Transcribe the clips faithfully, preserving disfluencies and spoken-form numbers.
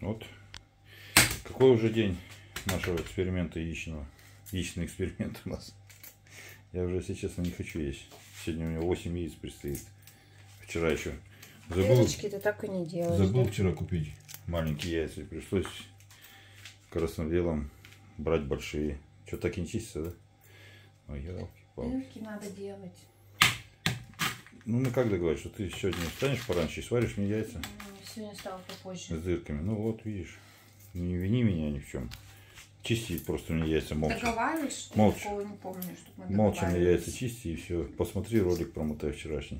Вот. Какой уже день нашего эксперимента яичного? Яичный эксперимент у нас. Я уже, если честно, не хочу есть. Сегодня у меня восемь яиц предстоит. Вчера еще забыл. Дырочки ты так и не делаешь. Забыл да? вчера купить маленькие яйца. Пришлось красно-белым брать большие. Что, так и не чистится, да? Ой, елки-палки. Дырки надо делать. Ну, мы как договорились, что ты сегодня встанешь пораньше и сваришь мне яйца? Сегодня стало попозже. С дырками. Ну вот, видишь. Не вини меня ни в чем. Чисти просто мне яйца молча. Договариваешь, что молча. такого не помню, чтобы мы Молча мне яйца чисти и все. Посмотри ролик про мотай вчерашний.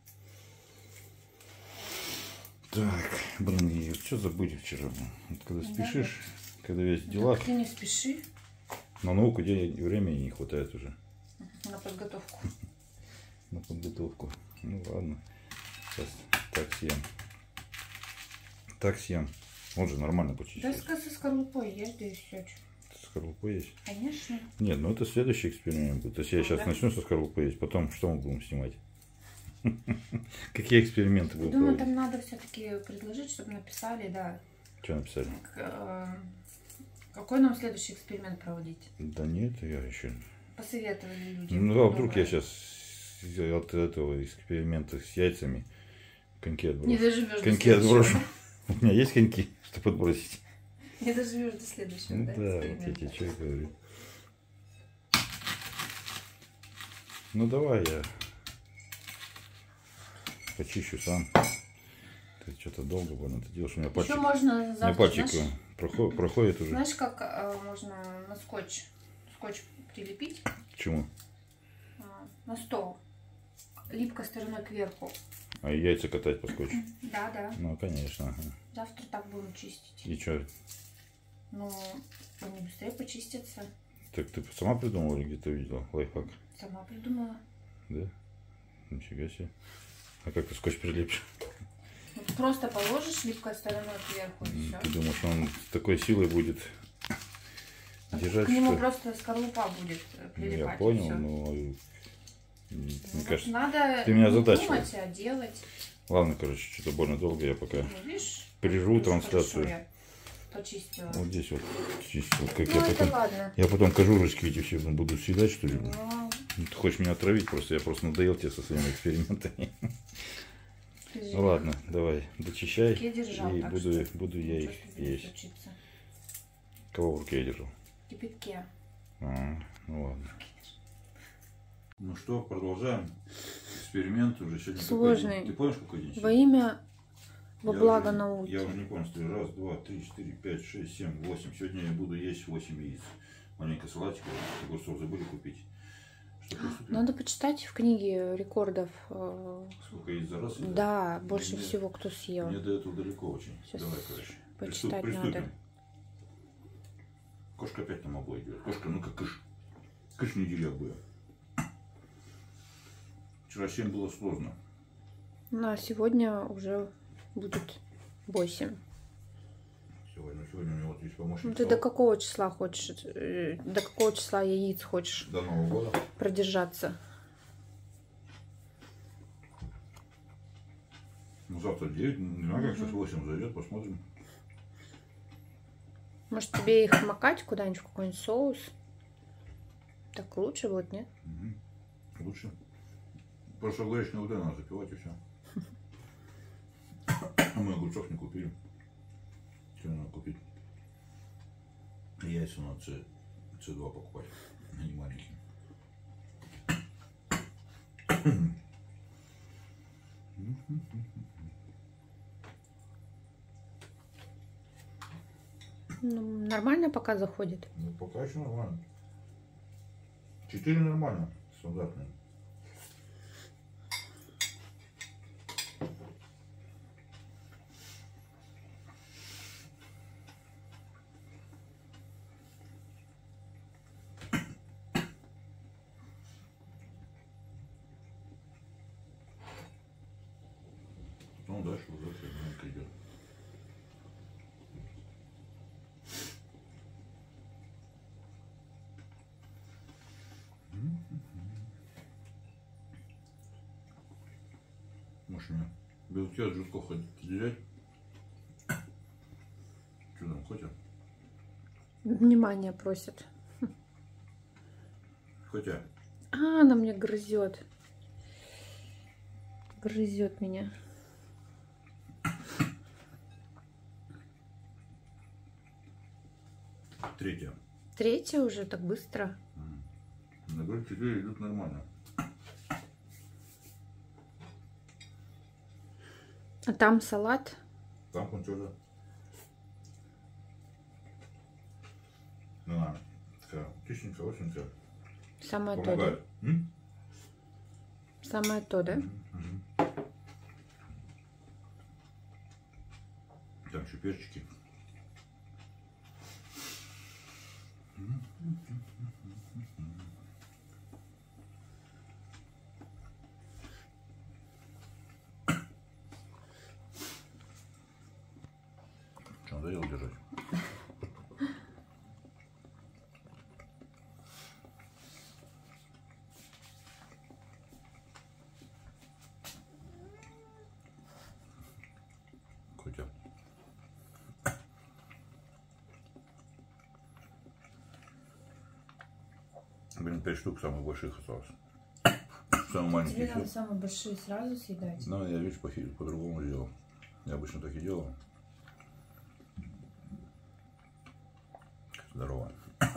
Так, блин, и что забыли вчера? Вот когда спешишь, да, когда весь дела. Ты не спеши. На науку времени не хватает уже. На подготовку. На подготовку. Ну ладно. Сейчас так съем. Так съем. Он же нормально почищает. Да со скорлупой ешь, да и все. Со скорлупой есть? Конечно. Нет, ну это следующий эксперимент будет. То есть я сейчас начну со скорлупой есть, потом что мы будем снимать? Какие эксперименты будем Думаю, проводить? там надо все-таки предложить, чтобы написали, да. Что написали? Какой нам следующий эксперимент проводить? Да нет, я еще... Посоветовали людям. Ну а вдруг я сейчас от этого эксперимента с яйцами коньки отброшу. Не доживешь коньки до отброшу. У меня есть коньки, чтобы отбросить? Не доживешь до следующего, ну, да? Да, вот я тебе что и говорю. Ну давай я почищу сам. Ты что-то долго больно ты делаешь. У меня пальчик, Еще можно завтра, у меня пальчик знаешь, проходит, проходит уже. Знаешь, как а, можно на скотч, скотч прилепить? К чему? А, на стол. Липкой стороной кверху. А яйца катать по скотчу? Да, да. Ну, конечно. Ага. Завтра так будем чистить. И что? Ну, они быстрее почистятся. Так ты сама придумала или где-то видела лайфхак? Сама придумала. Да? Нифига себе. А как ты скотч прилепишь? Вот просто положишь липкой стороной кверху и все. Ты думаешь, он с такой силой будет держать? К нему что? просто скорлупа будет прилипать. Ну, я понял, но... Мне ну, кажется, надо ты меня не задачиваешь. думать, а делать. Ладно, короче, что-то больно долго, я пока Ну, видишь, прерву трансляцию. Я почистила. Вот здесь вот чистил. Как ну, я это потом, ладно. я потом кожурочки эти все буду съедать, что ли? Ну, Ты хочешь меня отравить просто, я просто надоел тебе со своими экспериментами. Ну ладно, давай, дочищай, держал, и буду, что буду я их есть. Случится. Кого в руке я держу? В кипятке. А, ну ладно. Ну что, продолжаем эксперимент уже сегодня. Сложный. Ты помнишь, какой день? Во имя, во я благо уже, науки. Я уже не помню, что раз, два, три, четыре, пять, шесть, семь, восемь. Сегодня я буду есть восемь яиц. Маленько салатика, огурцов забыли купить. Что, приступим? Надо почитать в книге рекордов. Сколько яиц за раз? Да, да? больше мне, всего кто съел. Мне до этого далеко очень. Сейчас Давай, короче. почитать Приступ, надо. Кошка опять на могу идет. Кошка, ну-ка кыш. Кыш не деревья будет. Вчера семь было сложно. Ну, а сегодня уже будет восемь. Сегодня, сегодня у меня вот есть помощник. Ну, ты до какого числа хочешь, до какого числа яиц хочешь до Нового года продержаться? Ну, завтра девять, не знаю, как сейчас восемь зайдет, посмотрим. Может, тебе их макать куда-нибудь в какой-нибудь соус? Так лучше будет, нет? Угу. Лучше. Просто огуречную воду надо запивать и все. А мы огурцов не купили. Что надо купить? Яйца надо С два покупать, а не маленькие. Ну, нормально пока заходит. Ну, пока еще нормально. Четыре нормально, стандартные. Потом дальше уже фигурка идет. Может мне белки от жирков отделять? Котя. Внимание просит. Котя. А, она мне грызет. Грызет меня. Третья. Третья уже так быстро. На говорю, четыре идут нормально. А там салат. Там кончоза. Она такая чистенькая, осенькая. Самое то, да? Помогает. М? Самое то, да? Мгм. Там еще перчики. Что, надоело держать? Котя. Блин, пять штук самых больших осталось. Самые маленькие. Тебе надо самые большие сразу съедать. Ну, я, видишь, по- по-другому сделал. Я обычно так и делал. Здорово.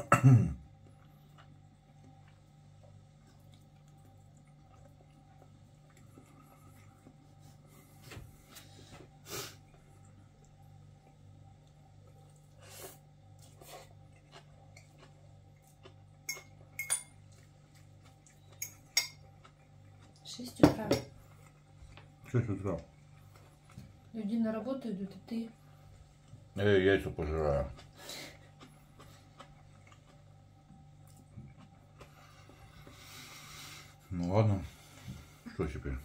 шесть утра. шесть утра. Люди на работу идут, а ты... Я яйца пожираю. Ну ладно. Что теперь?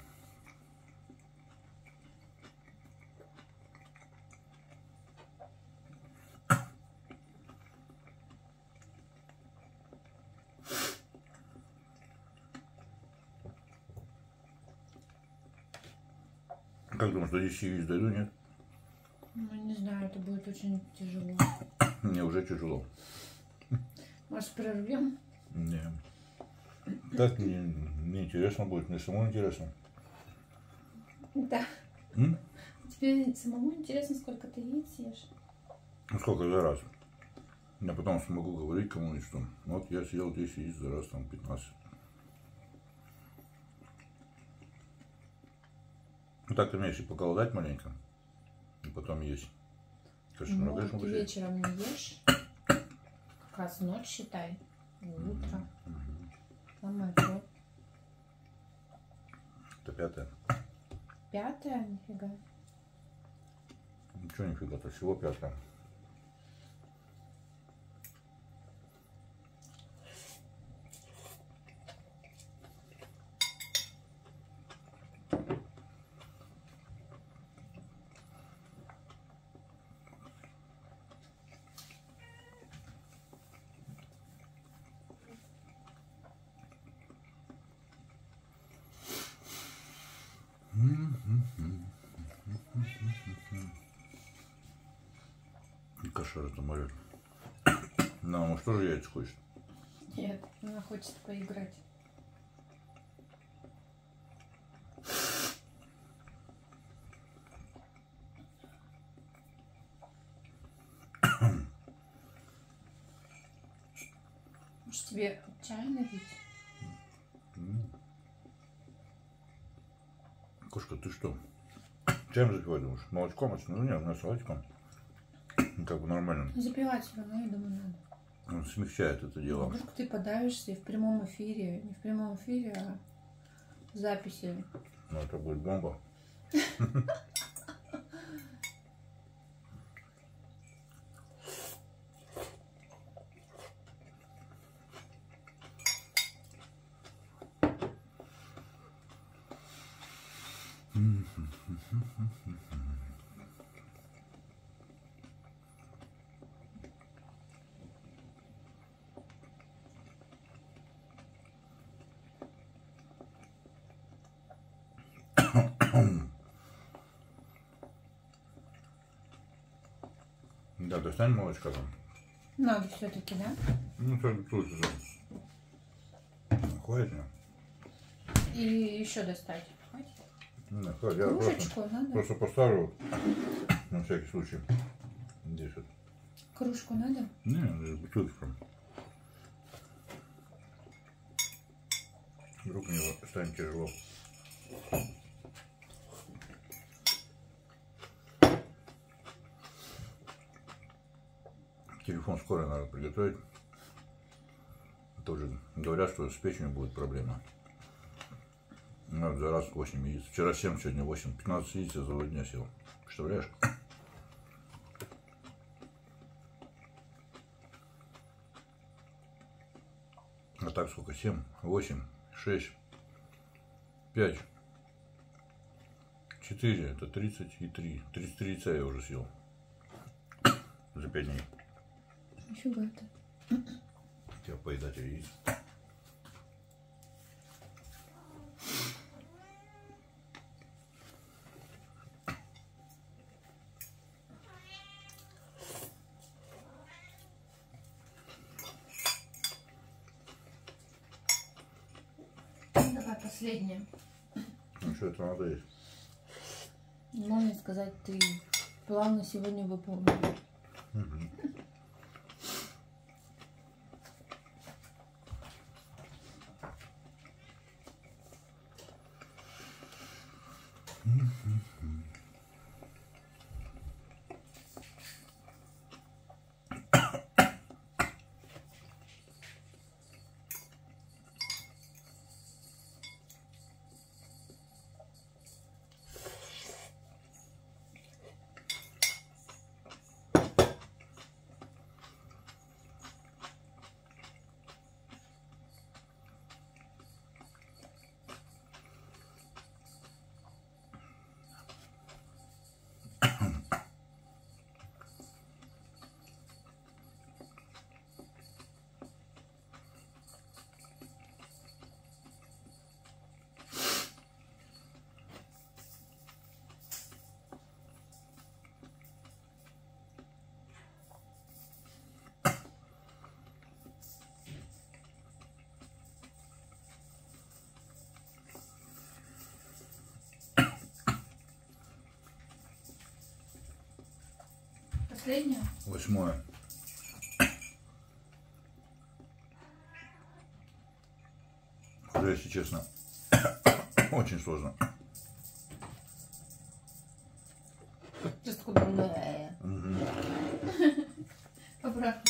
Как думаешь, до десяти яиц дойду, нет? Ну, не знаю, это будет очень тяжело. Мне уже тяжело. Может, прервем? Не. Так не, не интересно будет, мне самому интересно. Да. М? Тебе самому интересно, сколько ты яиц съешь? Ну сколько за раз? Я потом смогу говорить кому-нибудь, что вот я съел десять яиц за раз, там пятнадцать. Ну так ты умеешь и поголодать маленько, и потом есть. Конечно, Ну, конечно, ты будет. вечером не ешь. Как раз ночь считай. И утро. Самое то. Это пятое. Пятое? Нифига. Ничего нифига-то, всего пятое. Кошара это морет. Ну, может тоже яйца хочет? Нет, она хочет поиграть. Может, тебе чай налить? Кошка, ты что? Чем запивать, думаешь? Молочком? Ну нет, у нас салатиком. Как бы нормально. Запивать все равно, я думаю, надо. Он смягчает это дело. Вдруг ты подавишься и в прямом эфире. Не в прямом эфире, а в записи. Ну это будет бомба. Да, достань молочка там. Надо все-таки, да? Ну, тут уже. Хватит, да? И еще достать. Хватит? Не, хватит. Я Кружечку просто, надо? просто поставлю на всякий случай. Здесь вот. Кружку надо? Не, бутылочку. Вдруг у него станет тяжело. Телефон скоро надо приготовить. Тоже говорят, что с печенью будет проблема. Надо за раз восемь яиц. Вчера семь, сегодня восемь. пятнадцать яиц я за два дня съел. Представляешь? А так сколько? семь, восемь, шесть, пять, четыре. Это тридцать три. тридцать три яйца я уже съел. За пять дней. Нифига это. Я поедатель яиц. Давай последнее. Ну что, это надо есть? Можно сказать, ты плавно сегодня выполнил. Угу. Последнее? Восьмое. Уже, если честно, очень сложно. Угу. Обратно.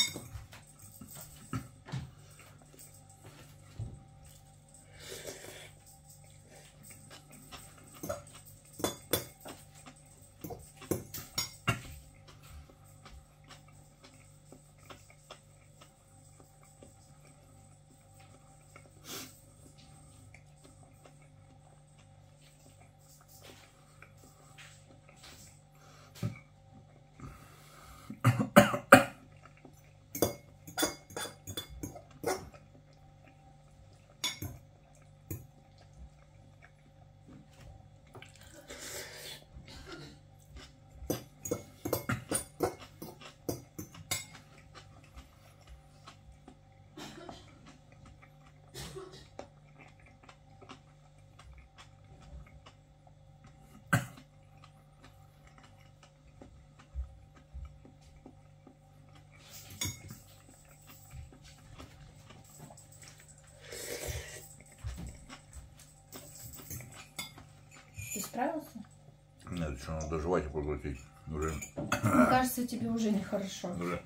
Ты справился? Нет, еще надо доживать и проглотить. Уже. Мне кажется, тебе уже нехорошо. Уже.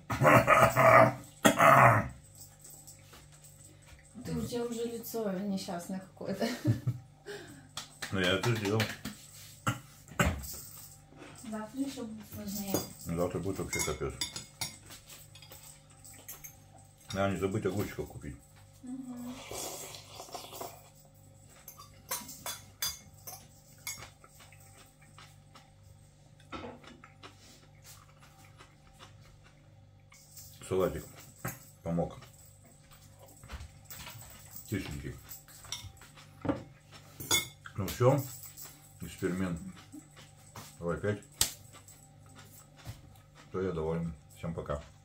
Ты, у тебя уже лицо несчастное какое-то. Ну я это сделал. Завтра еще будет сложнее. Завтра будет вообще капец. Надо не забыть огурчиков купить. Угу. Салатик помог. Кисленький. Ну все, эксперимент. Давай пять. То я доволен. Всем пока.